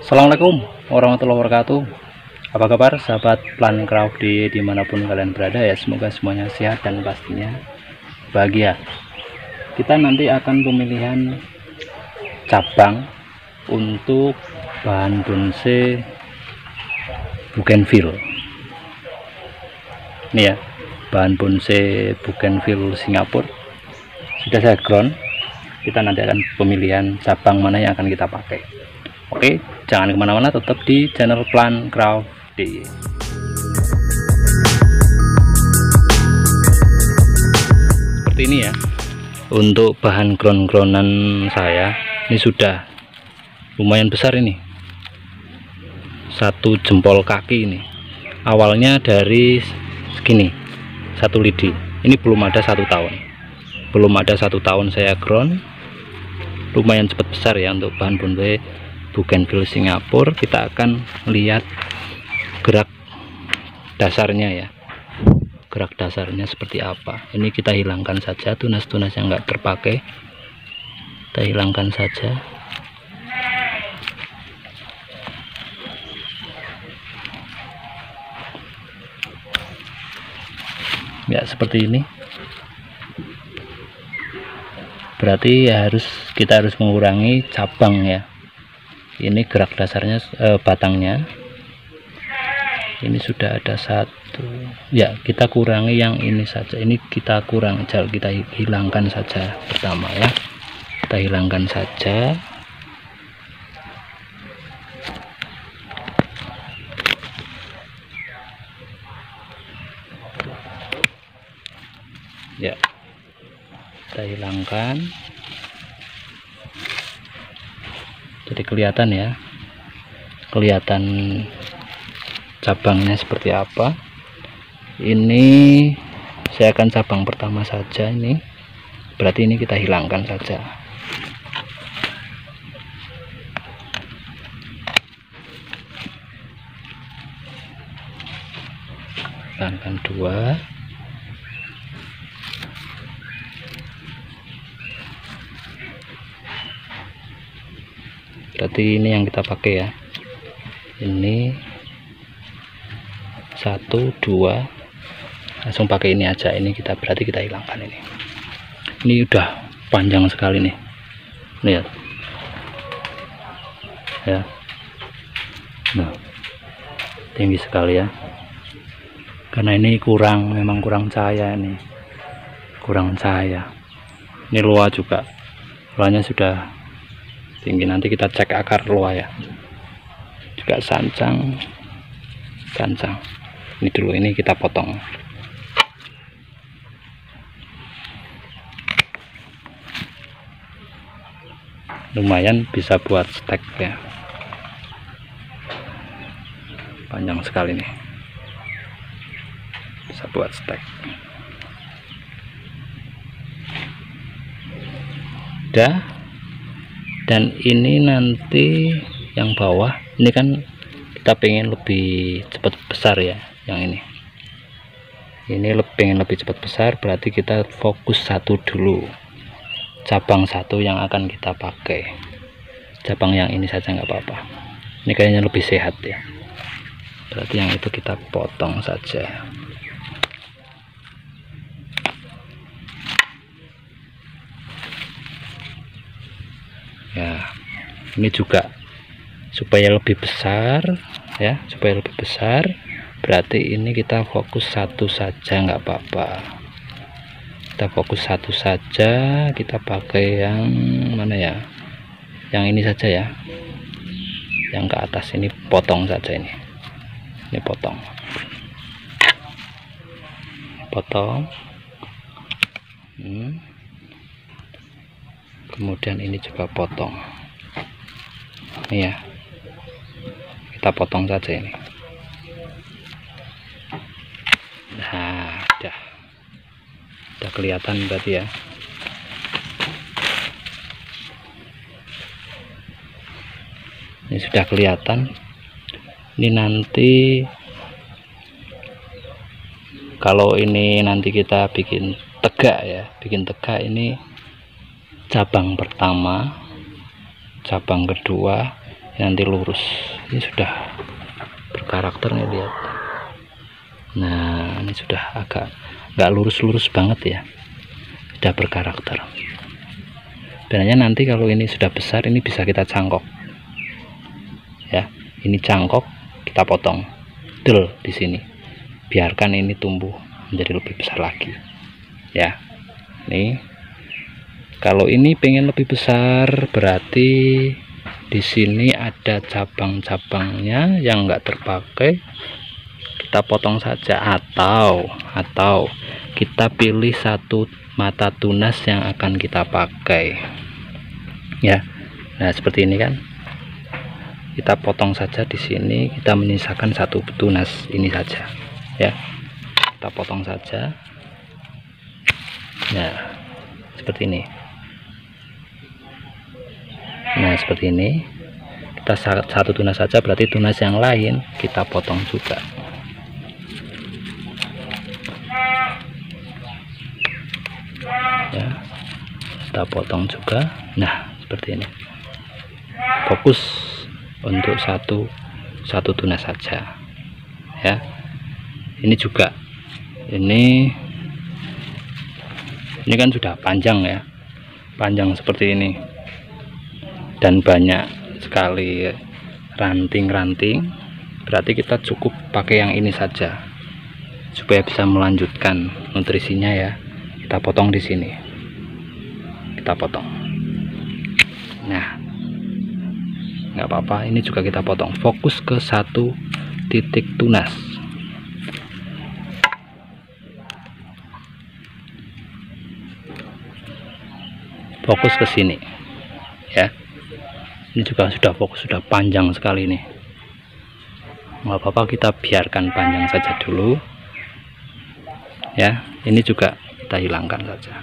Assalamualaikum warahmatullahi wabarakatuh. Apa kabar sahabat Plancraft dimanapun kalian berada ya, semoga semuanya sehat dan pastinya bahagia. Kita nanti akan pemilihan cabang untuk bahan bonsai bougainville. Ini ya, bahan bonsai bougainville Singapura sudah saya ground. Kita nanti akan pemilihan cabang mana yang akan kita pakai. Oke, jangan kemana-mana, tetap di channel Plancraft. Seperti ini ya, untuk bahan ground-groundan saya ini sudah lumayan besar, ini 1 jempol kaki. Ini awalnya dari segini 1 lidi, ini belum ada 1 tahun, saya ground. Lumayan cepat besar ya untuk bahan bonsai bougainville Singapura. Kita akan lihat gerak dasarnya ya, gerak dasarnya seperti apa. Ini kita hilangkan saja tunas-tunas yang enggak terpakai, kita hilangkan saja. Ya seperti ini. Berarti ya kita harus mengurangi cabang ya. Ini gerak dasarnya, batangnya ini sudah ada 1 ya, kita kurangi yang ini saja. Ini kita kita hilangkan saja pertama ya, kita hilangkan saja. Ya, kita hilangkan. Jadi kelihatan ya, kelihatan cabangnya seperti apa. Ini saya akan cabang pertama saja, ini berarti ini kita hilangkan saja. Hilangkan 2. Berarti ini yang kita pakai ya, ini 1 2, langsung pakai ini aja. Ini berarti kita hilangkan ini udah panjang sekali nih, lihat ya, nah tinggi sekali ya, karena ini memang kurang cahaya, ini kurang cahaya. Ini loa juga, loanya sudah tinggi. Nanti kita cek akar loa ya, juga sancang. Ini dulu, ini kita potong. Lumayan bisa buat stek ya, panjang sekali nih, bisa buat stek. Udah. Dan ini nanti yang bawah ini kan kita pengen lebih cepat besar ya, yang ini pengen lebih cepat besar, berarti kita fokus 1 dulu, cabang 1 yang akan kita pakai. Cabang yang ini saja nggak apa-apa, ini kayaknya lebih sehat ya, berarti yang itu kita potong saja. Ya, ini juga supaya lebih besar ya, supaya lebih besar, berarti ini kita fokus 1 saja nggak apa-apa. Kita fokus 1 saja, kita pakai yang mana ya, yang ini saja ya, yang ke atas ini potong saja. Ini potong kemudian ini juga potong ini ya, kita potong saja ini. Nah udah kelihatan berarti ya. Ini sudah kelihatan. Ini nanti kalau ini nanti kita bikin tegak ya, ini cabang pertama, cabang kedua, nanti lurus. Ini sudah berkarakter nih, lihat. Nah, ini sudah agak nggak lurus-lurus banget ya, sudah berkarakter. Sebenarnya nanti kalau ini sudah besar, ini bisa kita cangkok ya. Ini cangkok, kita potong del di sini, biarkan ini tumbuh menjadi lebih besar lagi ya. Nih, kalau ini pengen lebih besar, berarti di sini ada cabang-cabangnya yang enggak terpakai, kita potong saja, atau kita pilih satu mata tunas yang akan kita pakai ya. Nah, seperti ini kan, kita potong saja di sini, kita menyisakan satu tunas ini saja ya, kita potong saja. Nah, seperti ini. Nah, seperti ini. Kita satu tunas saja, berarti tunas yang lain kita potong juga ya, kita potong juga. Nah, seperti ini. Fokus untuk satu tunas saja ya. Ini juga, ini kan sudah panjang ya, panjang seperti ini, dan banyak sekali ranting-ranting, berarti kita cukup pakai yang ini saja supaya bisa melanjutkan nutrisinya ya. Kita potong di sini, kita potong. Nah, nggak apa-apa, ini juga kita potong. Fokus ke satu titik tunas. Fokus ke sini ya. Ini juga sudah fokus, sudah panjang sekali nih. Nggak apa-apa, kita biarkan panjang saja dulu ya. Ini juga kita hilangkan saja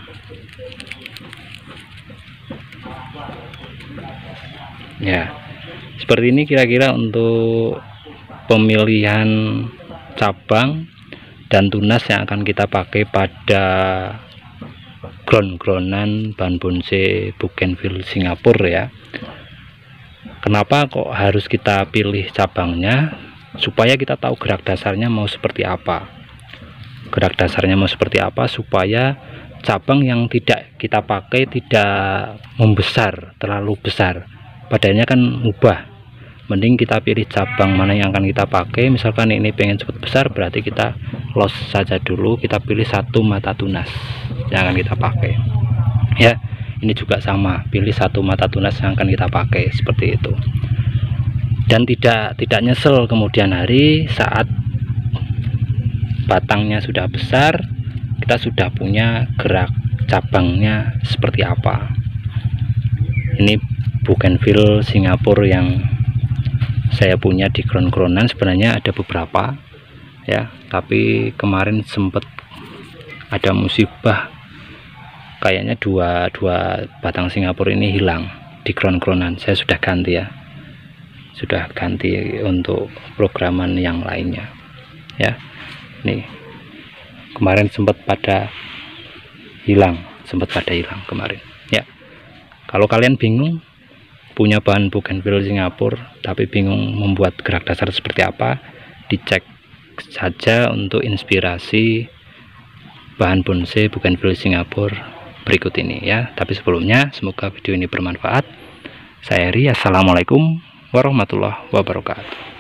ya. Seperti ini kira-kira untuk pemilihan cabang dan tunas yang akan kita pakai pada ground-groundan bahan bonsai bougainville Singapura ya. Kenapa kok harus kita pilih cabangnya? Supaya kita tahu gerak dasarnya mau seperti apa. Gerak dasarnya mau seperti apa, supaya cabang yang tidak kita pakai tidak membesar, terlalu besar. Badannya kan mubah. Mending kita pilih cabang mana yang akan kita pakai. Misalkan ini pengen cepat besar, berarti kita los saja dulu, kita pilih satu mata tunas yang akan kita pakai ya. Ini juga sama, pilih satu mata tunas yang akan kita pakai, seperti itu. Dan tidak nyesel kemudian hari saat batangnya sudah besar, kita sudah punya gerak cabangnya seperti apa. Ini bougainville Singapura yang saya punya di ground-groundan, sebenarnya ada beberapa ya, tapi kemarin sempat ada musibah, kayaknya dua batang Singapura ini hilang di ground-groundan. Saya sudah ganti ya, sudah ganti untuk programan yang lainnya ya. Nih, kemarin sempat pada hilang kemarin ya. Kalau kalian bingung punya bahan bougainville Singapura tapi bingung membuat gerak dasar seperti apa, dicek saja untuk inspirasi bahan bonsai bougainville Singapura berikut ini ya. Tapi sebelumnya, semoga video ini bermanfaat. Saya Heri, assalamualaikum warahmatullahi wabarakatuh.